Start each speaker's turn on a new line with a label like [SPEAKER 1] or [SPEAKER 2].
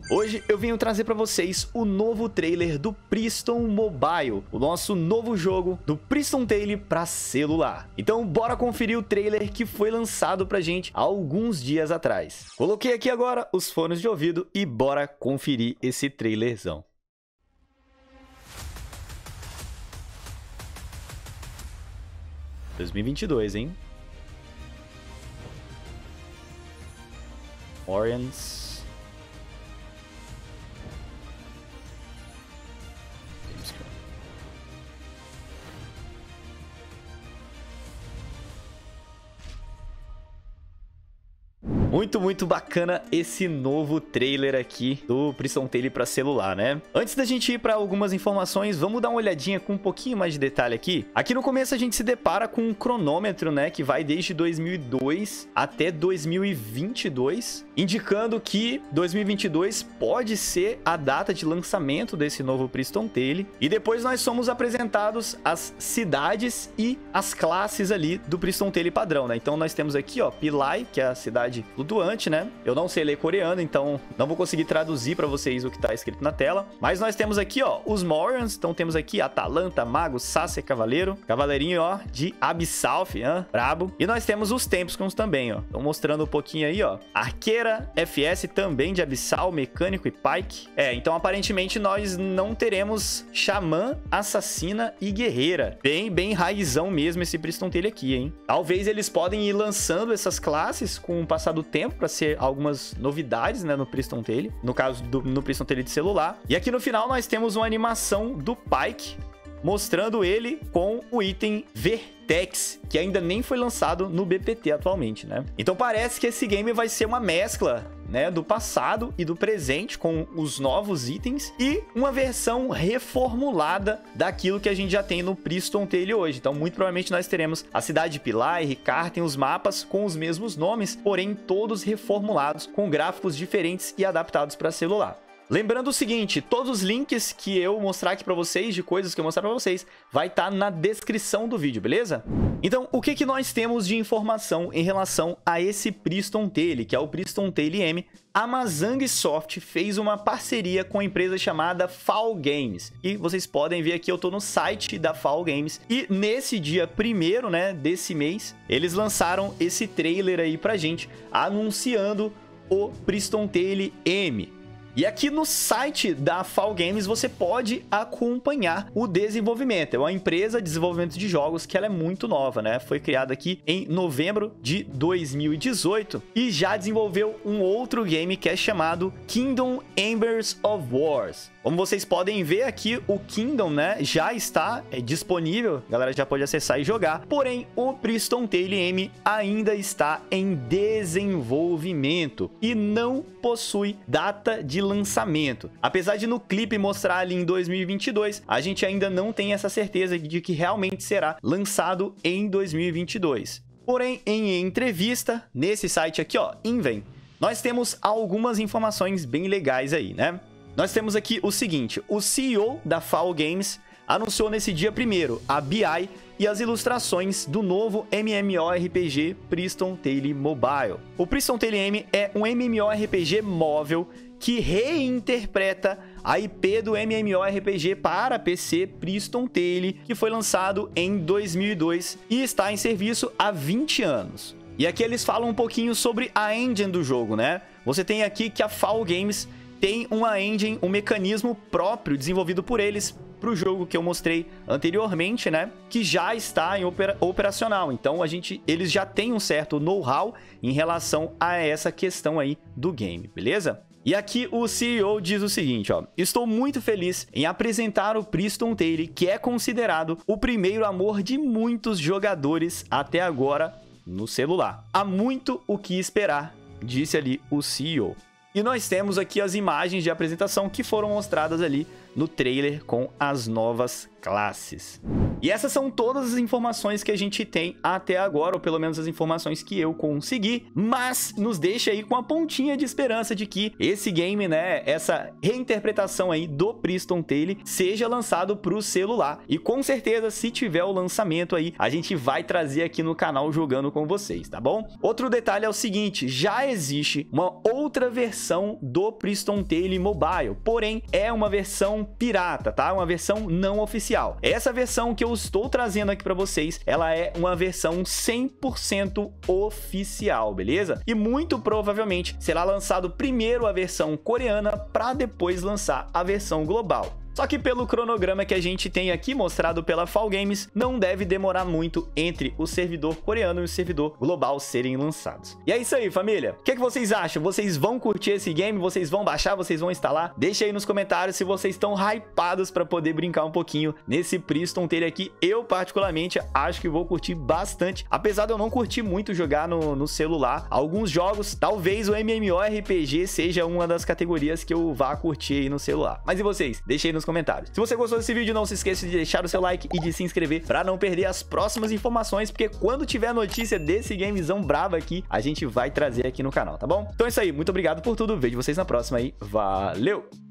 [SPEAKER 1] Hoje eu venho trazer para vocês o novo trailer do Priston Mobile, o nosso novo jogo do Priston Tale para celular. Então bora conferir o trailer que foi lançado pra gente há alguns dias atrás. Coloquei aqui agora os fones de ouvido e bora conferir esse trailerzão. (2022), hein? Orions. Muito bacana esse novo trailer aqui do Priston Tale para celular, né? Antes da gente ir para algumas informações, vamos dar uma olhadinha com um pouquinho mais de detalhe aqui. Aqui no começo a gente se depara com um cronômetro, né, que vai desde 2002 até 2022, indicando que 2022 pode ser a data de lançamento desse novo Priston Tale. E depois nós somos apresentados as cidades e as classes ali do Priston Tale padrão, né? Então nós temos aqui, ó, Pilai, que é a cidade flutuante, né? Eu não sei ler coreano, então não vou conseguir traduzir para vocês o que tá escrito na tela. Mas nós temos aqui, ó, os Morions. Então temos aqui Atalanta, Mago, Sacer, Cavaleiro. Cavaleirinho, ó, de Absalf, brabo. E nós temos os Tempscons também, ó. Estão mostrando um pouquinho aí, ó. Arqueira, FS também de Abissal, Mecânico e Pike. Então aparentemente nós não teremos Xamã, Assassina e Guerreira. Bem raizão mesmo esse Priston Tale aqui, hein? Talvez eles podem ir lançando essas classes com o passar do tempo para ser algumas novidades, né, no Priston Tale, no caso no Priston Tale de celular. E aqui no final nós temos uma animação do Pike mostrando ele com o item Vertex, que ainda nem foi lançado no BPT atualmente, né? Então parece que esse game vai ser uma mescla, né, do passado e do presente com os novos itens e uma versão reformulada daquilo que a gente já tem no Priston Tale hoje. Então muito provavelmente nós teremos a cidade de Pilai, Ricartem, os mapas com os mesmos nomes, porém todos reformulados com gráficos diferentes e adaptados para celular. Lembrando o seguinte, todos os links que eu mostrar aqui pra vocês, de coisas que eu mostrar pra vocês, vai estar na descrição do vídeo, beleza? Então, o que nós temos de informação em relação a esse Priston Tale, que é o Priston Tale M? A Mojang Soft fez uma parceria com a empresa chamada Fall Games. E vocês podem ver aqui, eu tô no site da Fall Games. E nesse dia 1º, né, desse mês, eles lançaram esse trailer aí pra gente, anunciando o Priston Tale M. E aqui no site da Fall Games você pode acompanhar o desenvolvimento. É uma empresa de desenvolvimento de jogos que ela é muito nova, né? Foi criada aqui em novembro de 2018 e já desenvolveu um outro game que é chamado Kingdom Embers of Wars. Como vocês podem ver aqui, o Kingdom, né, já está disponível, a galera já pode acessar e jogar, porém o Priston Tale M ainda está em desenvolvimento e não possui data de lançamento. Apesar de no clipe mostrar ali em 2022, a gente ainda não tem essa certeza de que realmente será lançado em 2022. Porém, em entrevista, nesse site aqui, ó, Inven, nós temos algumas informações bem legais aí, né? Nós temos aqui o seguinte, o CEO da Fall Games anunciou nesse dia 1º a BI e as ilustrações do novo MMORPG Priston Tale Mobile. O Priston Tale M é um MMORPG móvel que reinterpreta a IP do MMORPG para PC Priston Tale, que foi lançado em 2002 e está em serviço há 20 anos. E aqui eles falam um pouquinho sobre a engine do jogo, né? Você tem aqui que a Fall Games tem uma engine, um mecanismo próprio desenvolvido por eles para o jogo que eu mostrei anteriormente, né? Que já está em operacional. Então eles já têm um certo know-how em relação a essa questão aí do game, beleza? E aqui o CEO diz o seguinte, ó: estou muito feliz em apresentar o Priston Tale, que é considerado o primeiro amor de muitos jogadores até agora no celular. Há muito o que esperar, disse ali o CEO. E nós temos aqui as imagens de apresentação que foram mostradas ali no trailer com as novas classes. E essas são todas as informações que a gente tem até agora, ou pelo menos as informações que eu consegui, mas nos deixa aí com a pontinha de esperança de que esse game, né, essa reinterpretação aí do Priston Tale seja lançado pro celular. E com certeza, se tiver o lançamento aí, a gente vai trazer aqui no canal jogando com vocês, tá bom? Outro detalhe é o seguinte, já existe uma outra versão do Priston Tale Mobile, porém é uma versão pirata, tá? Uma versão não oficial. Essa versão que eu estou trazendo aqui para vocês, ela é uma versão 100% oficial, beleza? E muito provavelmente será lançado primeiro a versão coreana para depois lançar a versão global. Só que pelo cronograma que a gente tem aqui mostrado pela Fall Games, não deve demorar muito entre o servidor coreano e o servidor global serem lançados. E é isso aí, família. O que vocês acham? Vocês vão curtir esse game? Vocês vão baixar? Vocês vão instalar? Deixa aí nos comentários se vocês estão hypados para poder brincar um pouquinho nesse Priston Tale aqui. Eu, particularmente, acho que vou curtir bastante. Apesar de eu não curtir muito jogar no celular, alguns jogos, talvez o MMORPG seja uma das categorias que eu vá curtir aí no celular. Mas e vocês? Deixa aí nos comentários. Se você gostou desse vídeo, não se esqueça de deixar o seu like e de se inscrever para não perder as próximas informações, porque quando tiver notícia desse gamezão bravo aqui, a gente vai trazer aqui no canal, tá bom? Então é isso aí, muito obrigado por tudo, vejo vocês na próxima aí, valeu!